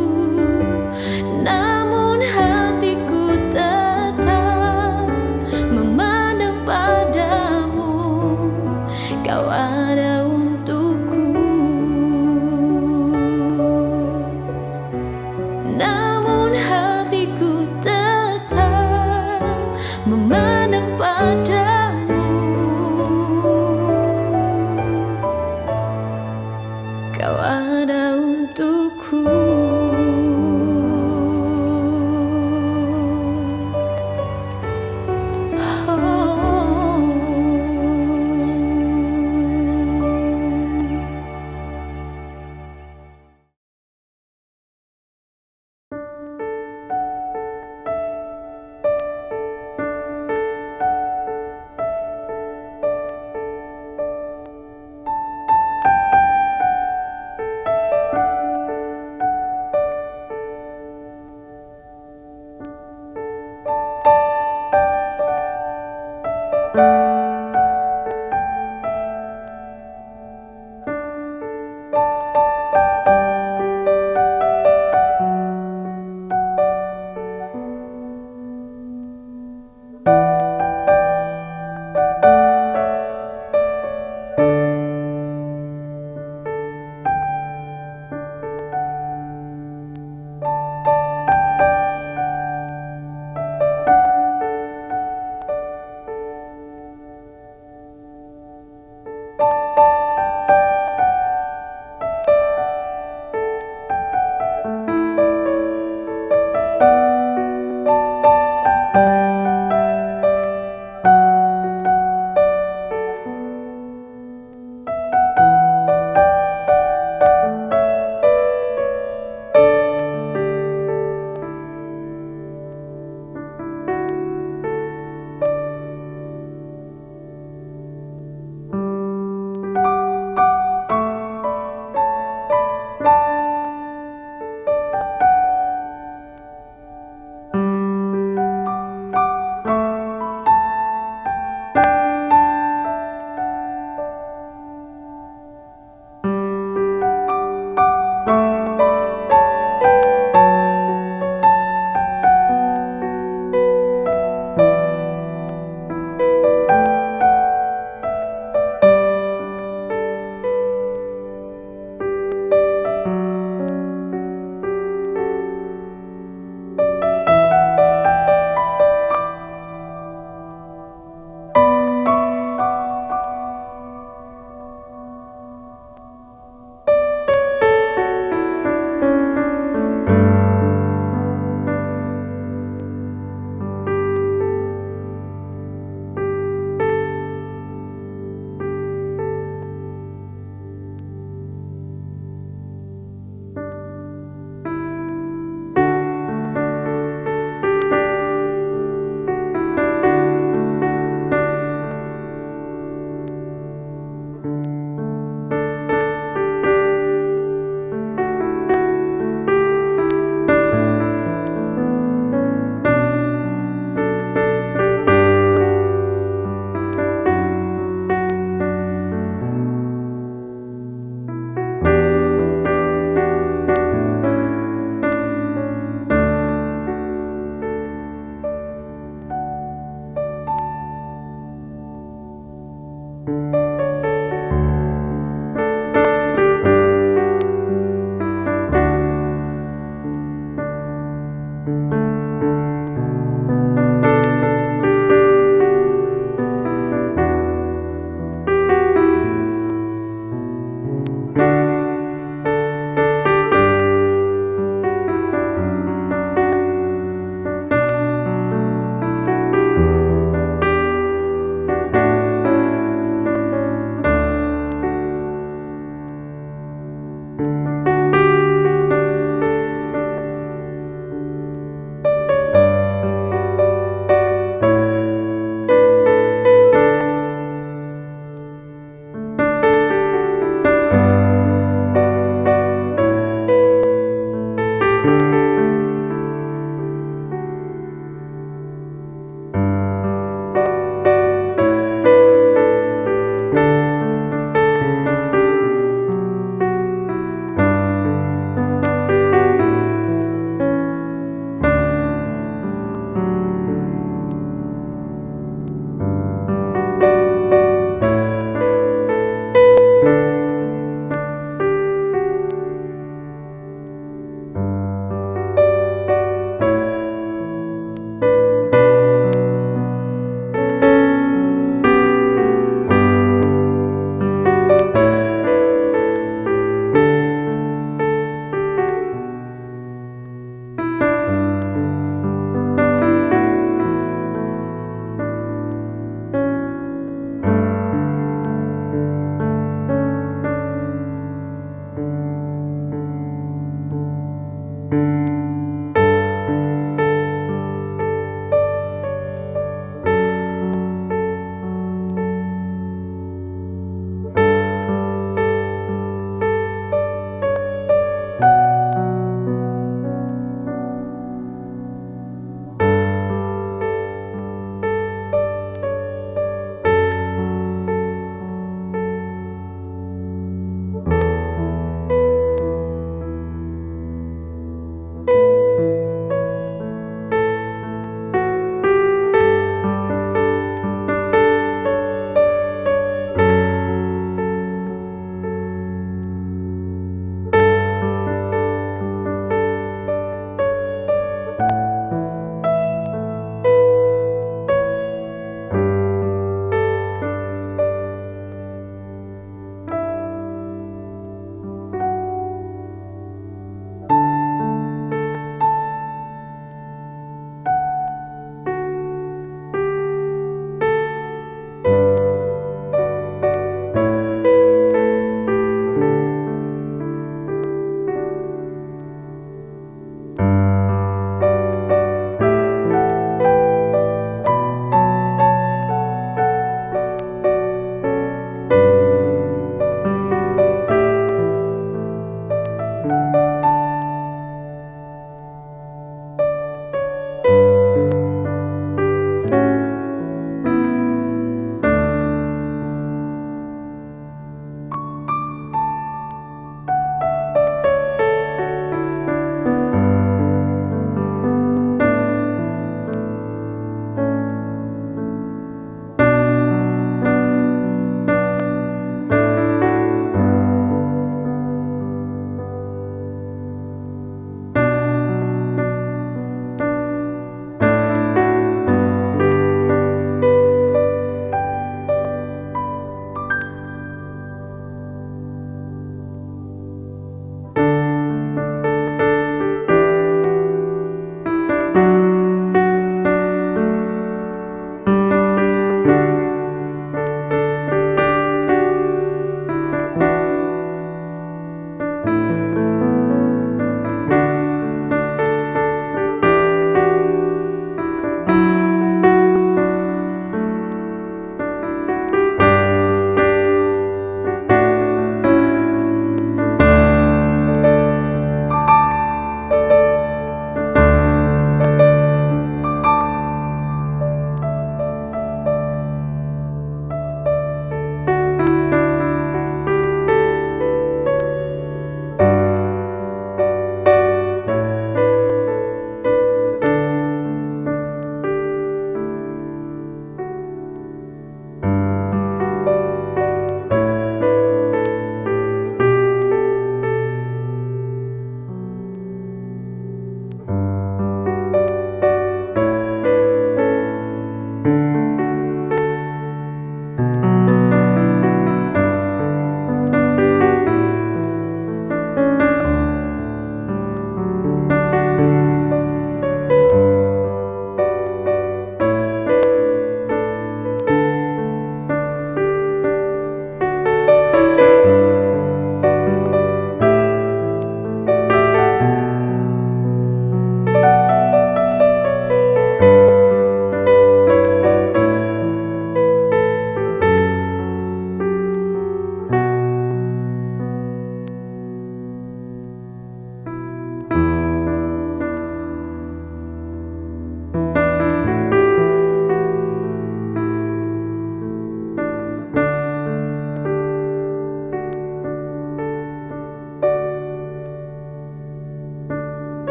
S2: namun hatiku tetap memandang padamu. Kau ada untukku, namun hatiku tetap memandang padamu. Kau ada untukku.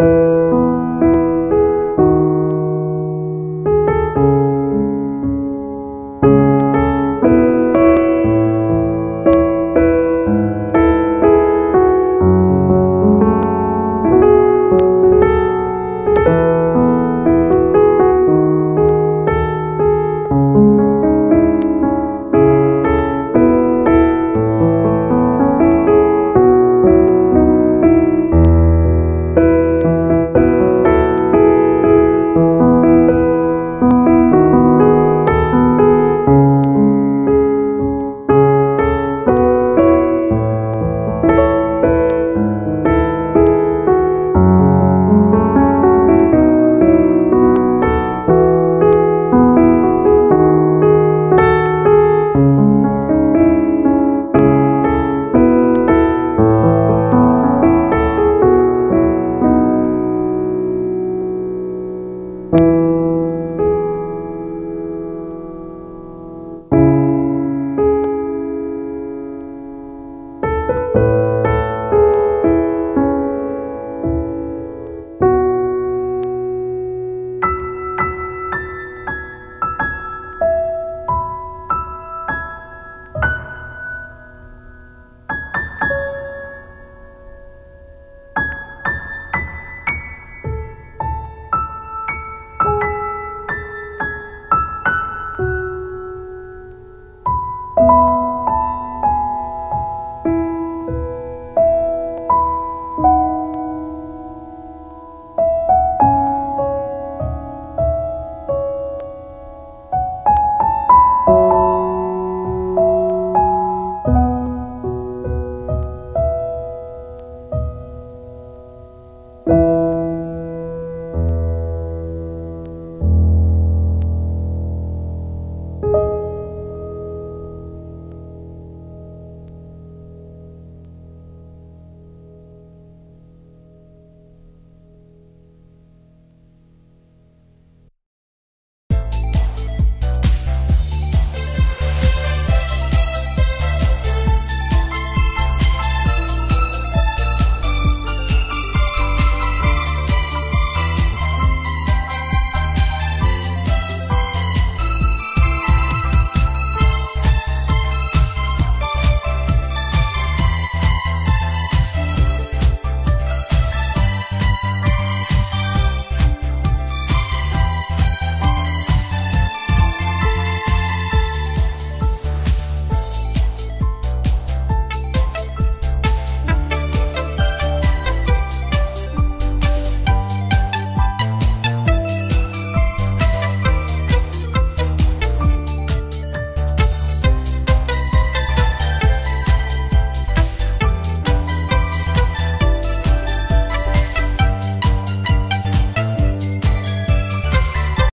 S1: Thank you.